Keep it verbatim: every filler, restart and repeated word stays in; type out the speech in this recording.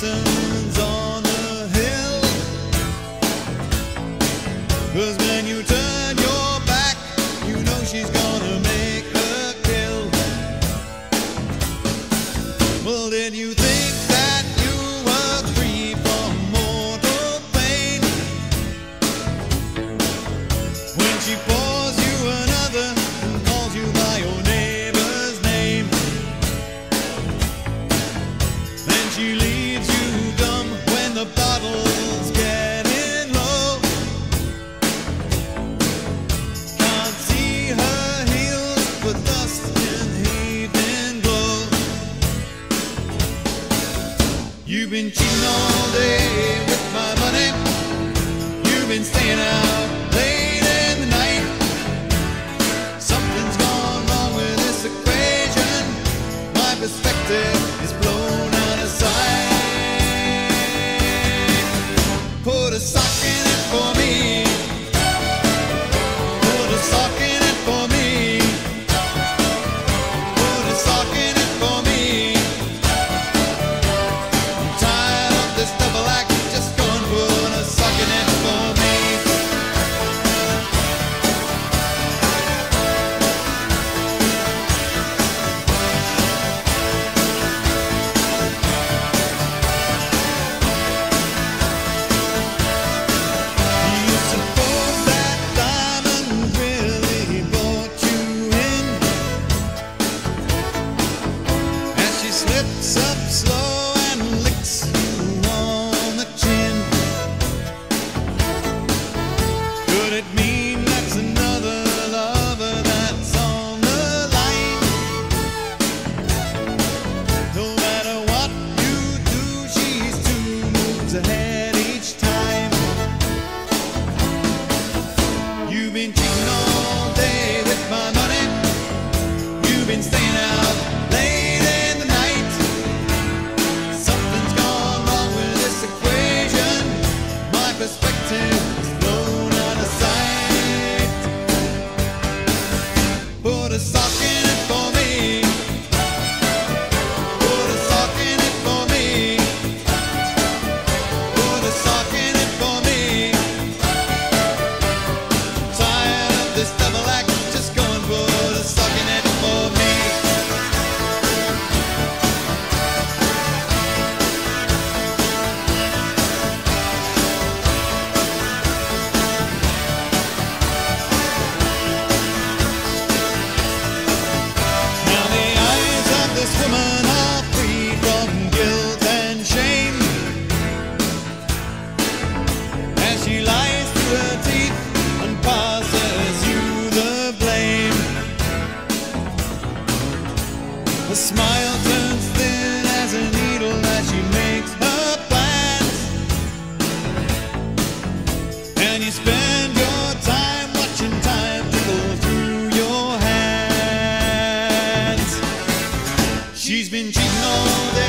Masons on the hill. 'Cause when you turn your back, you know she's gonna make her kill. Well, did you think that you were free from mortal pain? When she pours you another and calls you by your neighbor's name, then she leaves you dumb when the bottle's getting low. Can't see her heels but dust in evening glow. You've been cheating all day with my money. You've been staying out late in the night. Something's gone wrong with this equation. My perspective is blown out of sight. Put a sock in it for me. Put a sock in it for me. Put a sock in it for me. I'm tired of this double act. Just go and put a sock in it for me. Do you suppose that diamond really brought you in? As she slips up slow and licks you on the chin. Could it mean that's another lover that's on the line? No matter what you do, she's two moves ahead each time. You've been cheating all day with my money. You've been staying out late in the night. Something's gone wrong with this equation. My perspective is blown out of sight. Put a sock in it for me. Put a sock in it for me. Put a sock in it for me. Tired of this double act. Just go and put a sock in it for me. Now the eyes of this woman are free from guilt and shame. As she lies to her teeth and passes you the blame. Her smile turns thin as a needle as she makes her plans. And you spend your time watching time trickle through your hands. She's been cheating all day